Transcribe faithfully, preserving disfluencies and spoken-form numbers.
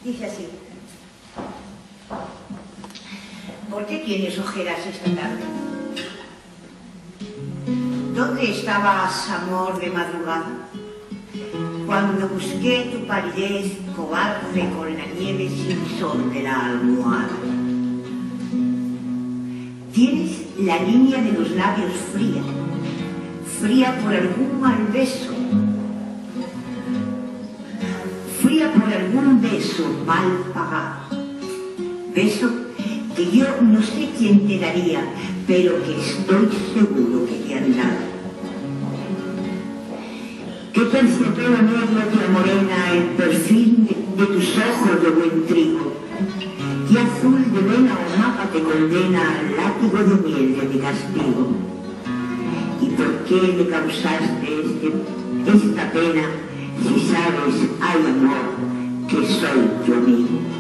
Dice así. ¿Por qué tienes ojeras esta tarde? ¿Dónde estabas, amor, de madrugada? Cuando busqué tu palidez cobarde con la nieve sin sol de la almohada. Tienes la línea de los labios fría, fría por algún mal beso, fría por algún beso mal pagado, beso que yo no sé quién te daría, pero que estoy seguro que te han dado. Qué terciopelo negro, tía morena, el perfil de, de tus ojos de buen trigo. Qué azul de vena o mapa te condena al látigo de miel de mi castigo. ¿Y por qué le causaste este, esta pena si sabes, ay amor, que soy tu amigo?